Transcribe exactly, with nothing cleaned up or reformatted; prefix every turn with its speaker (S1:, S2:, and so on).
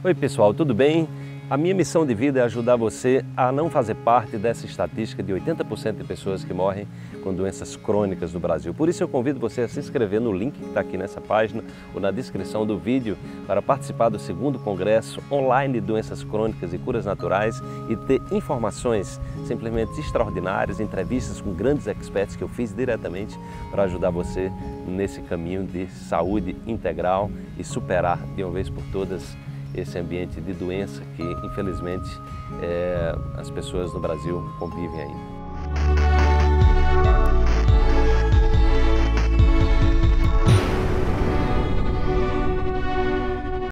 S1: Oi pessoal, tudo bem? A minha missão de vida é ajudar você a não fazer parte dessa estatística de oitenta por cento de pessoas que morrem com doenças crônicas no Brasil. Por isso eu convido você a se inscrever no link que está aqui nessa página ou na descrição do vídeo para participar do segundo Congresso Online de Doenças Crônicas e Curas Naturais e ter informações simplesmente extraordinárias, entrevistas com grandes experts que eu fiz diretamente para ajudar você nesse caminho de saúde integral e superar de uma vez por todas esse ambiente de doença que, infelizmente, é, as pessoas no Brasil convivem ainda.